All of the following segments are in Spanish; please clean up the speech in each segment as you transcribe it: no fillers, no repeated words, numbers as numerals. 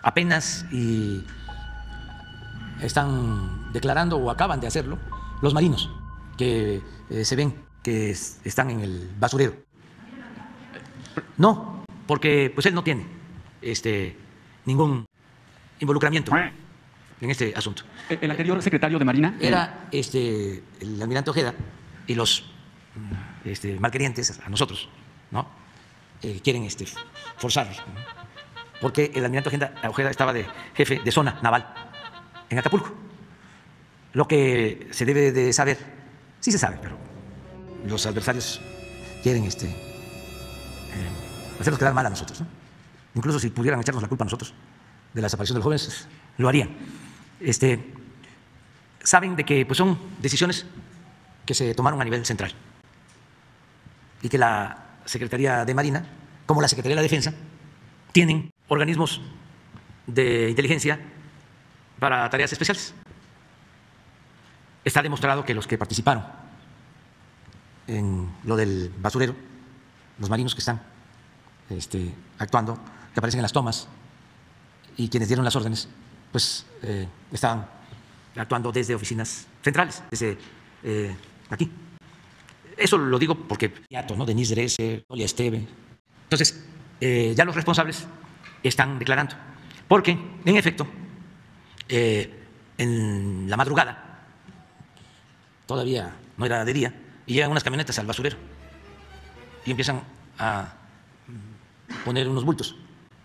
apenas y están declarando o acaban de hacerlo los marinos que se ven que están en el basurero. No, porque pues él no tiene ningún involucramiento en este asunto. El anterior secretario de Marina era el almirante Ojeda, y los malquerientes a nosotros, ¿no? Quieren forzarlos, ¿no? Porque el almirante Ojeda estaba de jefe de zona naval en Acapulco. Lo que se debe de saber, sí se sabe, pero los adversarios quieren hacernos quedar mal a nosotros, ¿no? Incluso si pudieran echarnos la culpa a nosotros de la desaparición de los jóvenes, lo harían. Saben de que pues, son decisiones que se tomaron a nivel central y que la Secretaría de Marina, como la Secretaría de la Defensa, tienen organismos de inteligencia para tareas especiales. Está demostrado que los que participaron en lo del basurero, los marinos que están actuando, que aparecen en las tomas, y quienes dieron las órdenes, pues estaban actuando desde oficinas centrales, desde aquí. Eso lo digo porque, ¿no? Denise Dresser, Olia Esteve. Entonces, ya los responsables están declarando, porque, en efecto, en la madrugada, todavía no era de día, y llegan unas camionetas al basurero y empiezan a poner unos bultos.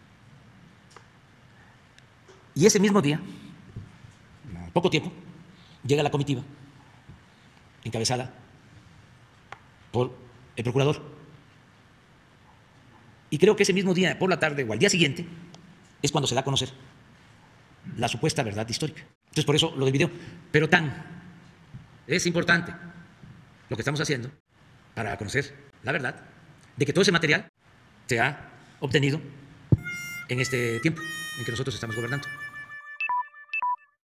Y ese mismo día, poco tiempo, llega la comitiva encabezada por el procurador. Y creo que ese mismo día, por la tarde o al día siguiente, es cuando se da a conocer la supuesta verdad histórica. Entonces, por eso lo del video. Pero es importante lo que estamos haciendo para conocer la verdad de que todo ese material se ha obtenido en este tiempo en que nosotros estamos gobernando.